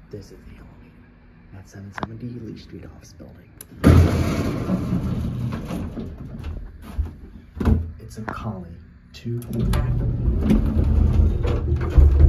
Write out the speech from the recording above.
This is the elevator at 770 Lee Street office building. It's a Colley 2.